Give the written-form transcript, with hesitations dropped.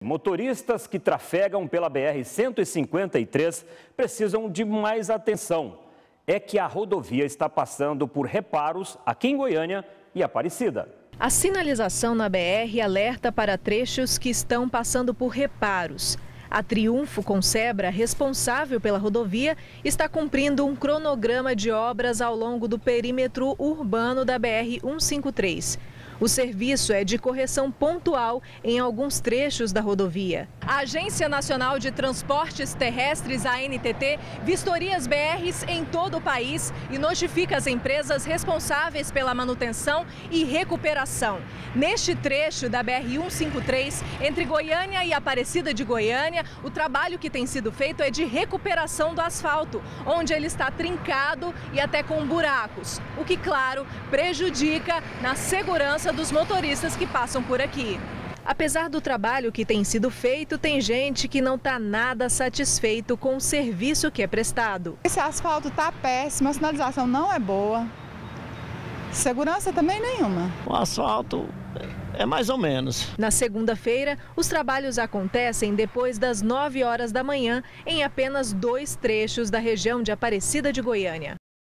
Motoristas que trafegam pela BR-153 precisam de mais atenção. É que a rodovia está passando por reparos aqui em Goiânia e Aparecida. A sinalização na BR alerta para trechos que estão passando por reparos. A Triunfo Consebra, responsável pela rodovia, está cumprindo um cronograma de obras ao longo do perímetro urbano da BR-153. O serviço é de correção pontual em alguns trechos da rodovia. A Agência Nacional de Transportes Terrestres, a ANTT, vistoria as BRs em todo o país e notifica as empresas responsáveis pela manutenção e recuperação. Neste trecho da BR-153, entre Goiânia e Aparecida de Goiânia, o trabalho que tem sido feito é de recuperação do asfalto, onde ele está trincado e até com buracos, o que, claro, prejudica na segurança dos motoristas que passam por aqui. Apesar do trabalho que tem sido feito, tem gente que não está nada satisfeito com o serviço que é prestado. Esse asfalto está péssimo, a sinalização não é boa, segurança também nenhuma. O asfalto é mais ou menos. Na segunda-feira, os trabalhos acontecem depois das 9 horas da manhã em apenas 2 trechos da região de Aparecida de Goiânia.